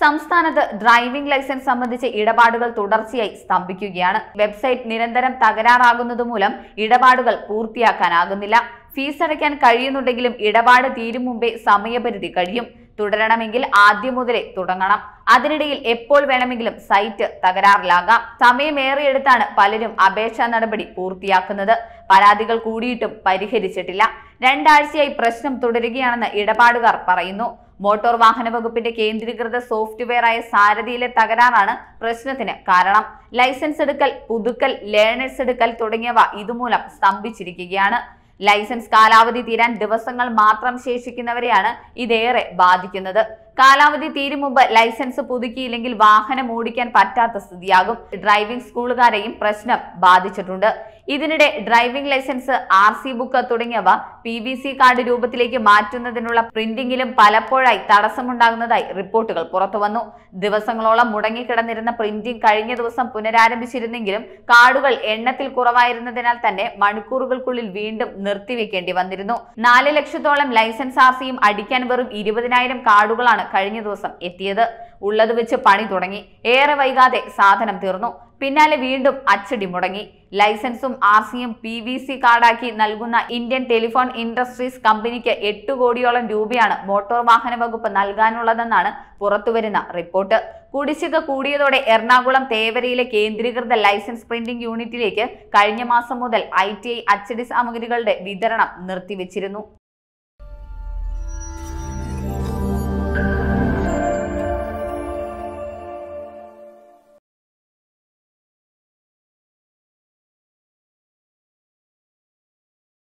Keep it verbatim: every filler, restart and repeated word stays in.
സംസ്ഥാനത്ത് driving licence സംബന്ധിച്ച് ഇടപാടുകൾ തുടർച്ചയായി സ്തംഭിക്കുകയാണ്. വെബ്സൈറ്റ് നിരന്തരം തകരാറാകുന്നതുമൂലം ഇടപാടുകൾ പൂർത്തിയാക്കാനാകുന്നില്ല. ഫീസ് അടയ്ക്കാൻ കഴിയുന്നുണ്ടെങ്കിലും ഇടപാട് തീരും മുമ്പേ സമയപരിധി കഴിയും. തുടരണമെങ്കിൽ ആദ്യം മുതലേ തുടങ്ങണം. അതിനിടയിൽ എപ്പോൾ വേണമെങ്കിലും സൈറ്റ് തകരാറിലാകാം. സമയമേറെയെടുത്താണ് പലരും അപേക്ഷാ നടപടി പൂർത്തിയാക്കുന്നത്. പരാതികൾ കൂടിയിട്ടും പരിഹരിച്ചിട്ടില്ല. രണ്ടാഴ്ചയായി പ്രശ്നം തുടരുകയാണെന്ന് ഇടപാടുകാർ പറയുന്നു. മോട്ടോർ വാഹന വകുപ്പിന്റെ കേന്ദ്രീകൃത സോഫ്റ്റ്വെയറായ സാരഥിയിലെ തകരാറാണ് പ്രശ്നത്തിന് കാരണം. ലൈസൻസ് എടുക്കൽ, പുതുക്കൽ, ലേണേഴ്സ് എടുക്കൽ തുടങ്ങിയവ ഇതുമൂലം സ്തംഭിച്ചിരിക്കുകയാണ്. ലൈസൻസ് കാലാവധി തീരാൻ ദിവസങ്ങൾ മാത്രം ശേഷിക്കുന്നവരെയാണ് ഇതേറെ ബാധിക്കുന്നത്. കാലാവധി തീരും മുമ്പ് ലൈസൻസ് പുതുക്കിയില്ലെങ്കിൽ വാഹനം ഓടിക്കാൻ പറ്റാത്ത സ്ഥിതിയാകും. ഡ്രൈവിംഗ് സ്കൂളുകാരെയും പ്രശ്നം ബാധിച്ചിട്ടുണ്ട്. ഇതിനിടെ driving licence, R C book തുടങ്ങിയവ പി വി സി കാർഡ് രൂപത്തിലേക്ക് മാറ്റുന്നതിനുള്ള പ്രിന്റിംഗിലും പലപ്പോഴായി തടസ്സമുണ്ടാകുന്നതായി റിപ്പോർട്ടുകൾ പുറത്തുവന്നു. ദിവസങ്ങളോളം മുടങ്ങിക്കിടന്നിരുന്ന പ്രിന്റിംഗ് കഴിഞ്ഞ ദിവസം പുനരാരംഭിച്ചിരുന്നെങ്കിലും കാർഡുകൾ എണ്ണത്തിൽ കുറവായിരുന്നതിനാൽ തന്നെ മണിക്കൂറുകൾക്കുള്ളിൽ വീണ്ടും നിർത്തിവെക്കേണ്ടി വന്നിരുന്നു. നാല് ലക്ഷത്തോളം ലൈസൻസ് ആർ സിയും അടിക്കാൻ വെറും ഇരുപതിനായിരം കാർഡുകളാണ് കഴിഞ്ഞ ദിവസം എത്തിയത്. ഉള്ളത് വെച്ച് പണി തുടങ്ങി. ഏറെ വൈകാതെ സാധനം തീർന്നു. പിന്നാലെ വീണ്ടും അച്ചടി മുടങ്ങി. ലൈസൻസും ആർ സിയും പി വി സി കാർഡാക്കി നൽകുന്ന ഇന്ത്യൻ ടെലിഫോൺ ഇൻഡസ്ട്രീസ് കമ്പനിക്ക് എട്ട് കോടിയോളം രൂപയാണ് മോട്ടോർ വാഹന വകുപ്പ് നൽകാനുള്ളതെന്നാണ് പുറത്തുവരുന്ന റിപ്പോർട്ട്. കുടിശ്ശിക കൂടിയതോടെ എറണാകുളം തേവരയിലെ കേന്ദ്രീകൃത ലൈസൻസ് പ്രിന്റിംഗ് യൂണിറ്റിലേക്ക് കഴിഞ്ഞ മാസം മുതൽ ഐ ടി ഐ അച്ചടി സാമഗ്രികളുടെ വിതരണം നിർത്തിവെച്ചിരുന്നു.